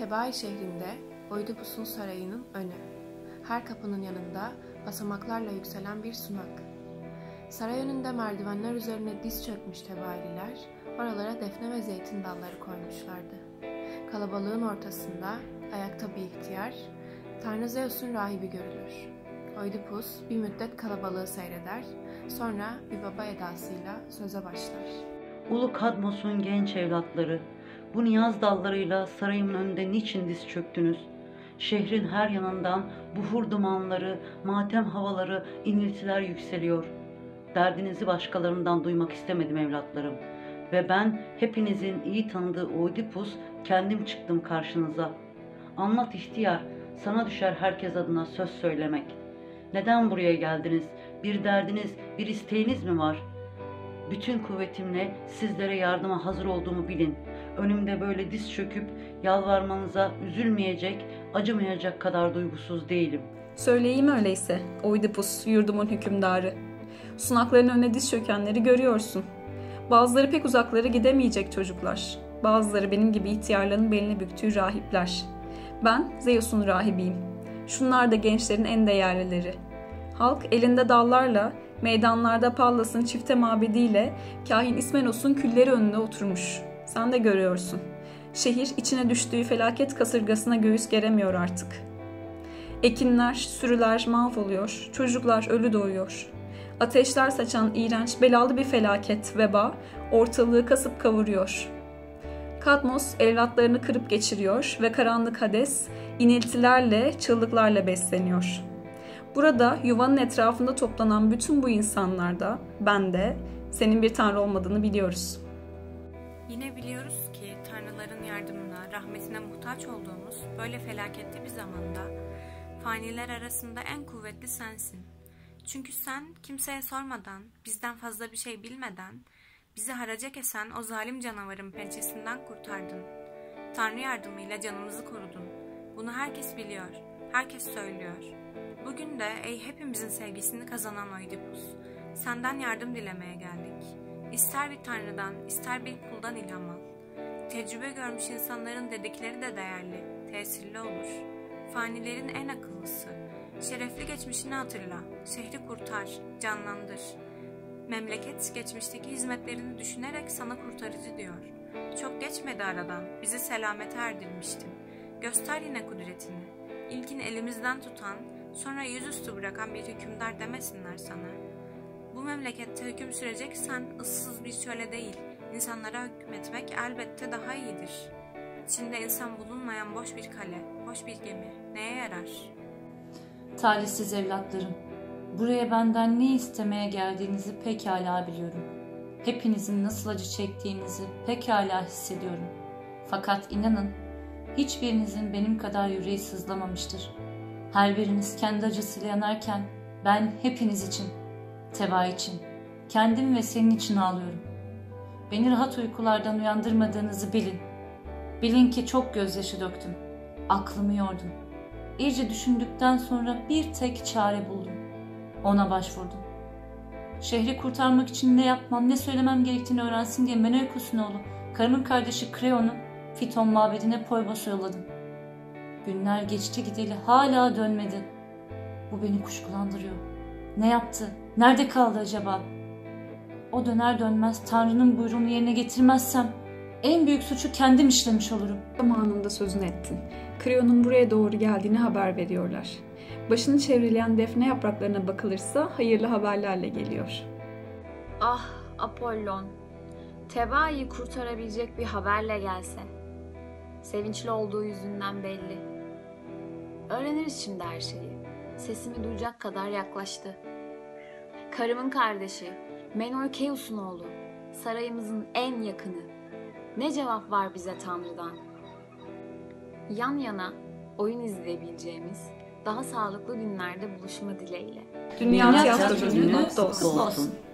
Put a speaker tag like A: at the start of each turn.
A: Tebai şehrinde Oidipus'un sarayının önü. Her kapının yanında basamaklarla yükselen bir sunak. Saray önünde merdivenler üzerine diz çökmüş Tebaililer, oralara defne ve zeytin dalları koymuşlardı. Kalabalığın ortasında ayakta bir ihtiyar, Tanrı Zeus'un rahibi görülür. Oidipus bir müddet kalabalığı seyreder, sonra bir baba edasıyla söze başlar.
B: Ulu Kadmos'un genç evlatları, bu niyaz dallarıyla sarayımın önünde niçin diz çöktünüz? Şehrin her yanından buhur dumanları, matem havaları, iniltiler yükseliyor. Derdinizi başkalarından duymak istemedim evlatlarım. Ve ben hepinizin iyi tanıdığı Oidipus kendim çıktım karşınıza. Anlat ihtiyar, sana düşer herkes adına söz söylemek. Neden buraya geldiniz? Bir derdiniz, bir isteğiniz mi var? Bütün kuvvetimle sizlere yardıma hazır olduğumu bilin. Önümde böyle diz çöküp yalvarmanıza üzülmeyecek, acımayacak kadar duygusuz değilim.
C: Söyleyeyim öyleyse, Oidipus, yurdumun hükümdarı. Sunakların önüne diz çökenleri görüyorsun. Bazıları pek uzaklara gidemeyecek çocuklar. Bazıları benim gibi ihtiyarların belini büktüğü rahipler. Ben Zeus'un rahibiyim. Şunlar da gençlerin en değerlileri. Halk elinde dallarla, meydanlarda Pallas'ın çifte mabediyle kahin İsmenos'un külleri önünde oturmuş. Sen de görüyorsun. Şehir içine düştüğü felaket kasırgasına göğüs geremiyor artık. Ekinler, sürüler mahvoluyor, çocuklar ölü doğuyor. Ateşler saçan iğrenç, belalı bir felaket, veba ortalığı kasıp kavuruyor. Kadmos evlatlarını kırıp geçiriyor ve karanlık Hades iniltilerle, çığlıklarla besleniyor. Burada yuvanın etrafında toplanan bütün bu insanlarda, ben de senin bir tanrı olmadığını biliyoruz.
D: Yine biliyoruz ki tanrıların yardımına, rahmetine muhtaç olduğumuz böyle felaketli bir zamanda faniler arasında en kuvvetli sensin. Çünkü sen kimseye sormadan, bizden fazla bir şey bilmeden bizi haraca kesen o zalim canavarın pençesinden kurtardın. Tanrı yardımıyla canımızı korudun. Bunu herkes biliyor, herkes söylüyor. Bugün de ey hepimizin sevgisini kazanan Oidipus, senden yardım dilemeye geldik. İster bir tanrıdan, ister bir kuldan ilham al. Tecrübe görmüş insanların dedikleri de değerli, tesirli olur. Fanilerin en akıllısı. Şerefli geçmişini hatırla, şehri kurtar, canlandır. Memleket geçmişteki hizmetlerini düşünerek sana kurtarıcı diyor. Çok geçmedi aradan, bizi selamete erdirmiştin. Göster yine kudretini. İlkin elimizden tutan, sonra yüzüstü bırakan bir hükümdar demesinler sana. Bu memlekette hüküm süreceksen ıssız bir çöle değil, insanlara hükmetmek elbette daha iyidir. İçinde insan bulunmayan boş bir kale, boş bir gemi neye yarar?
E: Talihsiz evlatlarım, buraya benden ne istemeye geldiğinizi pekala biliyorum. Hepinizin nasıl acı çektiğinizi pekala hissediyorum. Fakat inanın, hiçbirinizin benim kadar yüreği sızlamamıştır. Her biriniz kendi acısıyla yanarken ben hepiniz için, Teba için, kendim ve senin için ağlıyorum. Beni rahat uykulardan uyandırmadığınızı bilin. Bilin ki çok gözyaşı döktüm. Aklımı yordum. İyice düşündükten sonra bir tek çare buldum. Ona başvurdum. Şehri kurtarmak için ne yapmam, ne söylemem gerektiğini öğrensin diye Menöikos'un oğlu, karımın kardeşi Kreon'u Fiton mabedine Poybos'a yolladım. Günler geçti gideli hala dönmedi. Bu beni kuşkulandırıyor. Ne yaptı? Nerede kaldı acaba? O döner dönmez Tanrı'nın buyruğunu yerine getirmezsem en büyük suçu kendim işlemiş olurum.
C: Zamanında sözünü ettin. Kreon'un buraya doğru geldiğini haber veriyorlar. Başını çevreleyen defne yapraklarına bakılırsa hayırlı haberlerle geliyor.
F: Ah Apollon, Teba'yı kurtarabilecek bir haberle gelse. Sevinçli olduğu yüzünden belli. Öğreniriz şimdi her şeyi. Sesimi duyacak kadar yaklaştı. Karımın kardeşi, Menöikeus'un oğlu, sarayımızın en yakını. Ne cevap var bize Tanrı'dan? Yan yana oyun izleyebileceğimiz daha sağlıklı günlerde buluşma dileğiyle.
C: Dünya Tiyatro Günü kutlu olsun.